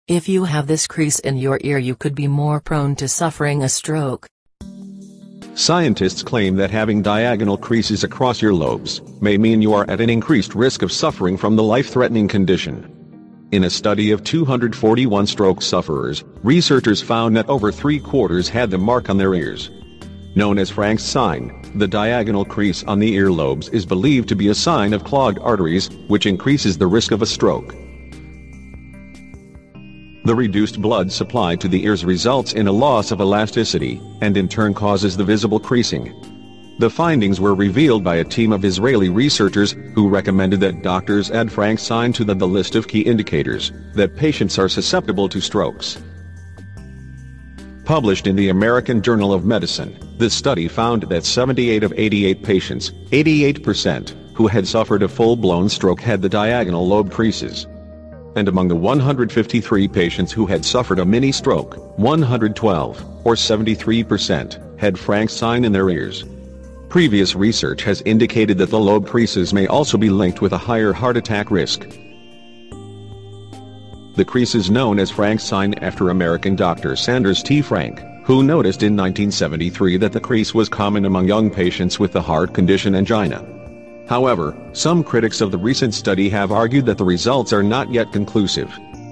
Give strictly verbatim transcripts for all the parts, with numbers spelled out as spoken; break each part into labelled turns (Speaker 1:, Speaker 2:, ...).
Speaker 1: If you have this crease in your ear, you could be more prone to suffering a stroke.
Speaker 2: Scientists claim that having diagonal creases across your lobes may mean you are at an increased risk of suffering from the life-threatening condition. In a study of two hundred forty-one stroke sufferers, researchers found that over three-quarters had the mark on their ears. Known as Frank's sign, the diagonal crease on the earlobes is believed to be a sign of clogged arteries, which increases the risk of a stroke. The reduced blood supply to the ears results in a loss of elasticity, and in turn causes the visible creasing. The findings were revealed by a team of Israeli researchers, who recommended that doctors add Frank's sign to the, the list of key indicators that patients are susceptible to strokes. Published in the American Journal of Medicine, the study found that seventy-eight of eighty-eight patients, eighty-eight percent, who had suffered a full-blown stroke had the diagonal lobe creases. And among the one hundred fifty-three patients who had suffered a mini-stroke, one hundred twelve, or seventy-three percent, had Frank's sign in their ears. Previous research has indicated that the lobe creases may also be linked with a higher heart attack risk. The crease is known as Frank's sign after American doctor Sanders T. Frank, who noticed in nineteen seventy-three that the crease was common among young patients with the heart condition angina. However, some critics of the recent study have argued that the results are not yet conclusive.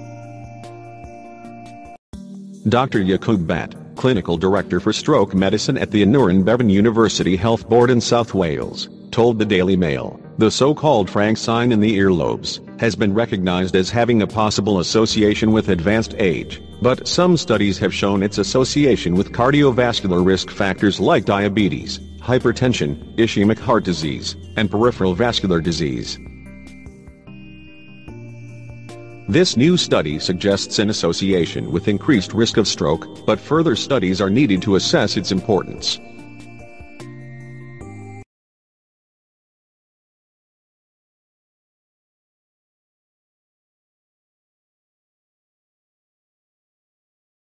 Speaker 2: Doctor Yaqub Bat, clinical director for stroke medicine at the Aneurin Bevan University Health Board in South Wales, told the Daily Mail, the so-called Frank sign in the earlobes has been recognized as having a possible association with advanced age, but some studies have shown its association with cardiovascular risk factors like diabetes, hypertension, ischemic heart disease, and peripheral vascular disease. This new study suggests an association with increased risk of stroke, but further studies are needed to assess its importance.